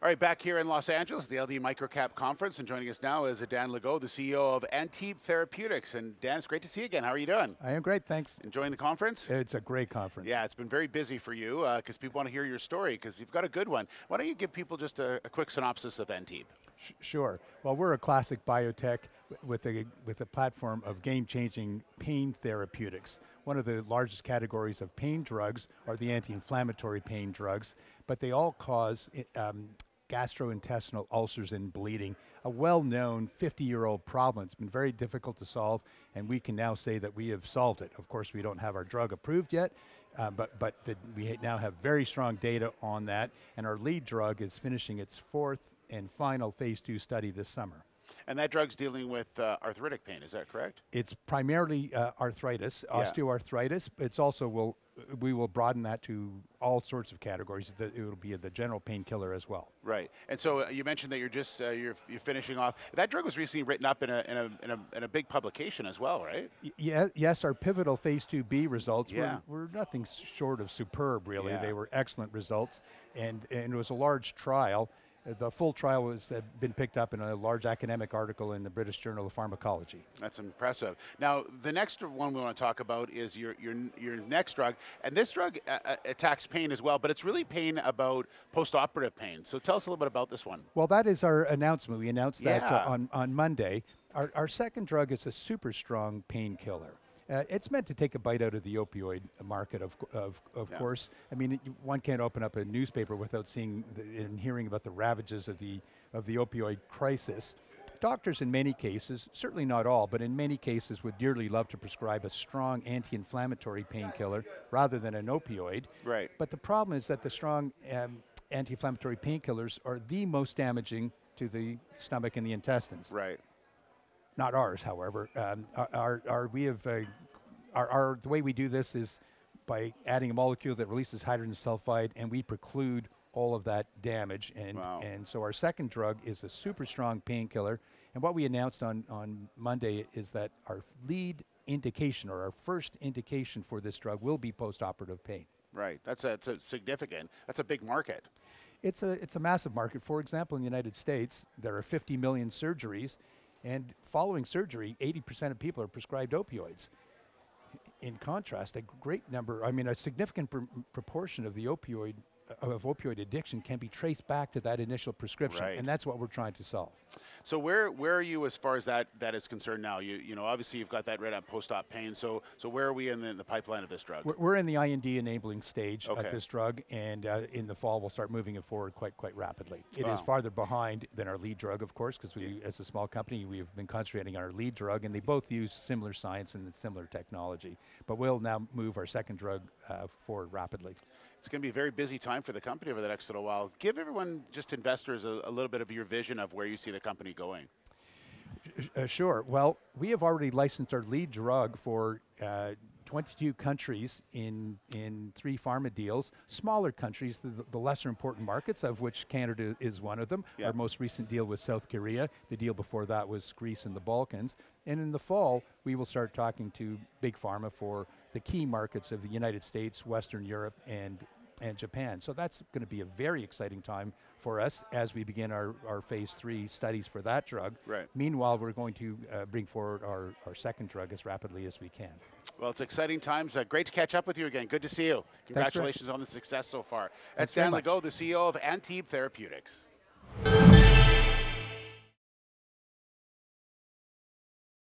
All right, back here in Los Angeles, the LD Microcap Conference, and joining us now is Daniel Legault, the CEO of Antibe Therapeutics. And Dan, it's great to see you again. How are you doing? I am great, thanks. Enjoying the conference? It's a great conference. Yeah, it's been very busy for you because people want to hear your story because you've got a good one. Why don't you give people just a quick synopsis of Antibe? Sure. Well, we're a classic biotech with a platform of game-changing pain therapeutics. One of the largest categories of pain drugs are the anti-inflammatory pain drugs, but they all cause gastrointestinal ulcers and bleeding, a well-known 50-year-old problem. It's been very difficult to solve, and we can now say that we have solved it. Of course, we don't have our drug approved yet, but we now have very strong data on that, and our lead drug is finishing its fourth and final phase 2 study this summer. And that drug's dealing with arthritic pain, is that correct? It's primarily arthritis, osteoarthritis. It's also we will broaden that to all sorts of categories. It will be the general painkiller as well. Right. And so you mentioned that you're just you're finishing off. That drug was recently written up in a big publication as well, right? Yes, our pivotal phase 2B results were nothing short of superb, really. Yeah. They were excellent results, and it was a large trial. The full trial was been picked up in a large academic article in the British Journal of Pharmacology. That's impressive. Now, the next one we want to talk about is your next drug, and this drug attacks pain as well, but it's really pain about post-operative pain. So tell us a little bit about this one. Well, that is our announcement. We announced that on Monday. Our second drug is a super strong painkiller. It's meant to take a bite out of the opioid market, of course. I mean, one can't open up a newspaper without seeing and hearing about the ravages of the opioid crisis. Doctors in many cases, certainly not all, but in many cases would dearly love to prescribe a strong anti-inflammatory painkiller rather than an opioid. Right. But the problem is that the strong anti-inflammatory painkillers are the most damaging to the stomach and the intestines. Right. Not ours, however. The way we do this is by adding a molecule that releases hydrogen sulfide, and we preclude all of that damage. And so our second drug is a super strong painkiller. And what we announced on Monday is that our lead indication, or our first indication for this drug, will be post-operative pain. Right. That's significant. That's a big market. It's a massive market. For example, in the United States, there are 50 million surgeries. And following surgery, 80% of people are prescribed opioids. In contrast, a significant proportion of the opioid addiction can be traced back to that initial prescription, and that's what we're trying to solve. So where are you as far as that is concerned now? You know, obviously you've got that right up post-op pain. So where are we in the pipeline of this drug? We're in the IND enabling stage of this drug, and in the fall we'll start moving it forward quite rapidly. It is farther behind than our lead drug, of course, because we, as a small company, we've been concentrating on our lead drug, and they both use similar science and similar technology. But we'll now move our second drug forward rapidly. It's going to be a very busy time for the company over the next little while. Give everyone, just investors, a little bit of your vision of where you see the company going. Sure. Well, we have already licensed our lead drug for 22 countries in 3 pharma deals, smaller countries, the lesser important markets, of which Canada is one of them. Our most recent deal was South Korea. The deal before that was Greece and the Balkans. And in the fall, we will start talking to big pharma for the key markets of the United States, Western Europe, and Japan. So that's going to be a very exciting time for us as we begin our phase 3 studies for that drug. Right. Meanwhile, we're going to bring forward our second drug as rapidly as we can. Well, it's exciting times. Great to catch up with you again. Good to see you. Congratulations on the success so far. That's Thanks Dan Legault, the CEO of Antibe Therapeutics.